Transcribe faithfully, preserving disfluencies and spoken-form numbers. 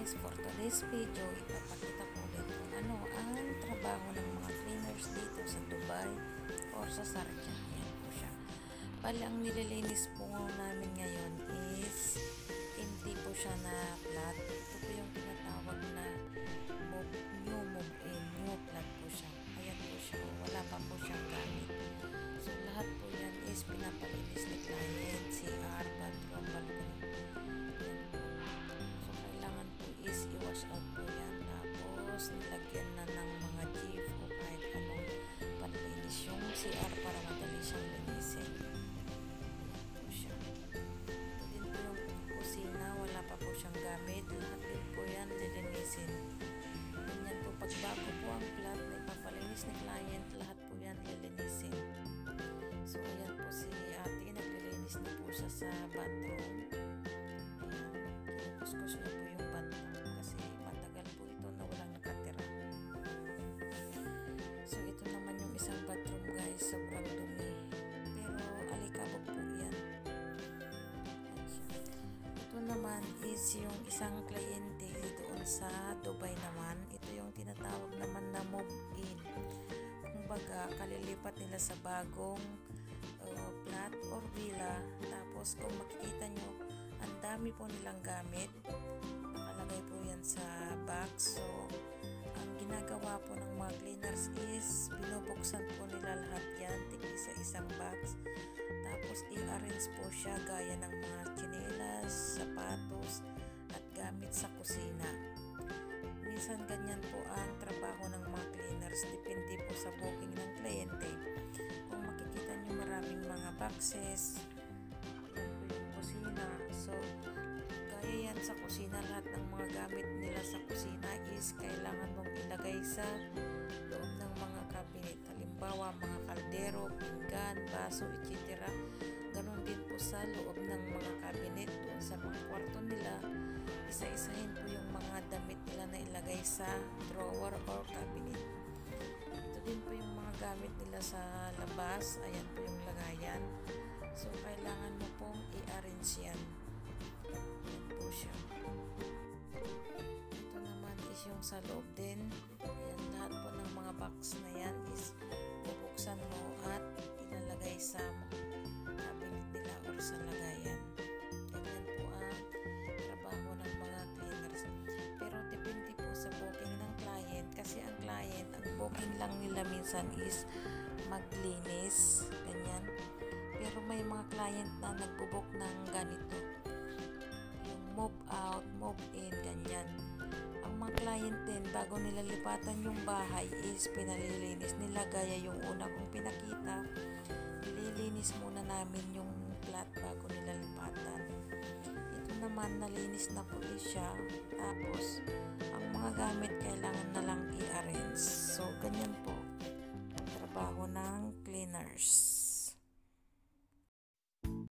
guys, for today's video, ipapakita ko ulit kung ano ang trabaho ng mga cleaners dito sa Dubai or sa Sharjah. Yan po siya. Bali, ang nililinis po namin ngayon is empty po siya na flat. Ito po yung tinatawag na move, new move in, new flat po siya. Ayan po siya. Wala pa po siyang gamit. So, lahat po yan is pinapalinis ni client, C R, bathroom, balcony. I-wash out po yan, tapos nilagyan na ng mga G I F o kahit anong panlinis yung C R para madali siyang linisin. Ayan po siya. Ito din po yung kusina, wala pa po siyang gamit, lahat din po yan lilinisin. Ganyan po, pag bago po ang flat na ipapalinis ni client, lahat po yan lilinisin. So ayan po si ate, naglilinis na po siya sa bathroom. Ayan, kinukuskus niya po yung bathroom. Isang bathroom guys, sobrang dumi, pero alikabok po yan. Ito naman is yung isang kliyente doon sa Dubai naman. Ito yung tinatawag naman na move-in. Kumbaga, kalilipat nila sa bagong uh, flat or villa. Tapos kung makikita nyo, ang dami po nilang gamit. Nakalagay po yan sa box. So, ang ginagawa po ng mga cleaners is binubuksan po nila lahat yan, tigil sa isang box, tapos i-arrange po siya gaya ng mga tsinelas, sapatos at gamit sa kusina. Minsan ganyan po ang trabaho ng mga cleaners, depende po sa booking ng kliyente. Kung makikita nyo, maraming mga boxes, yan po yung kusina. So gaya yan sa kusina, lahat ng mga gamit nila sa kusina is kailangan mong ilagay sa loob ng mga cabinet. Halimbawa, mga kaldero, pinggan, baso, et cetera. Ganon din po sa loob ng mga cabinet. Doon sa mga kwarto nila, isa-isahin po yung mga damit nila na ilagay sa drawer or cabinet. Ito din po yung mga gamit nila sa labas. Ayan po yung lagayan. So, kailangan mo pong i-arrange yan. Ayan po siya. Ito naman is yung sa loob din. Ayan, lahat po ng mga box na yan is bubuksan mo at ilalagay sa cabinet nila or sa lagayan. Ganyan po ang trabaho ng mga cleaners. Pero depende po sa booking ng client, kasi ang client, ang booking lang nila minsan is maglinis. Ganyan. Pero may mga client na nagbo-book ng ganito. Move out, move in, ganyan. Ang mga client din, bago nila lipatan yung bahay is pinalilinis nila gaya yung una kong pinakita. Nililinis muna namin yung flat bago nila lipatan. Ito naman, nalinis na po siya. Tapos, ang mga gamit kailangan na lang i-arrange. So, ganyan po ang trabaho ng cleaners.